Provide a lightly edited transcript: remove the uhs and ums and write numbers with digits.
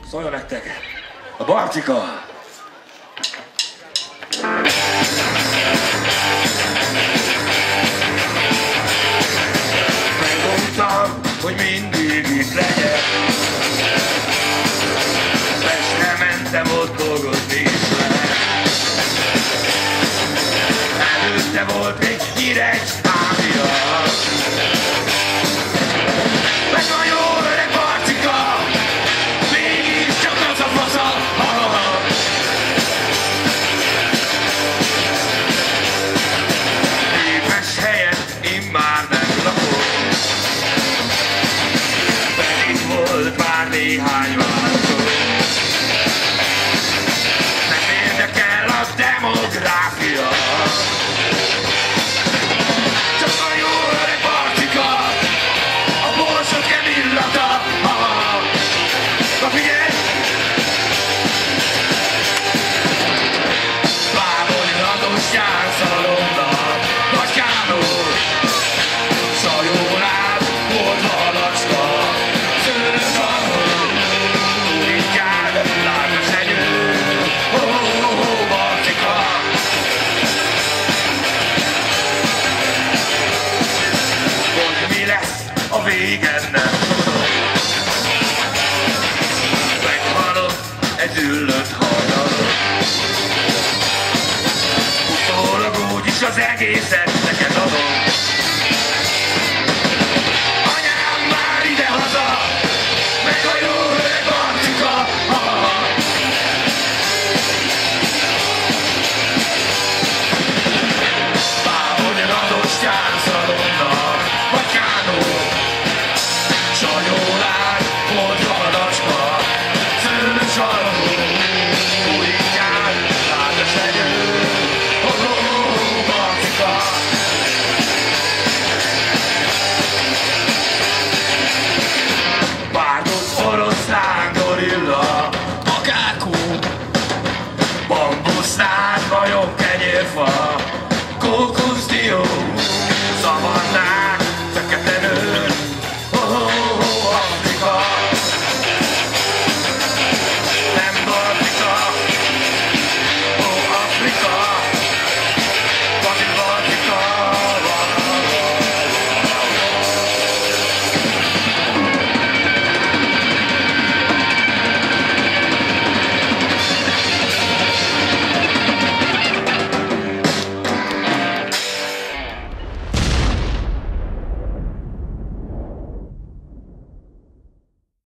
Szóljon nektek a Barcika! Megmondtam, hogy mindig itt legyek. Pestre mentem, ott dolgozni is lehet. Előtte volt még Nyíregy Ázsia. Meg van jó öreg Barcika, mégis csak az a fasza. Népes helyen immár nem lakok, pedig volt már néhány váltó. Nem érdekel a demográfia, csak a jó öreg Barcika, a borsod illata. Na figyelj! Bábony Lados nyárszalonna, Nagykánó, Sajórád, volt halacska, szőrös alhol, Úrikád, lágos hegyő, Barcika. Hogy mi lesz a vége ennek?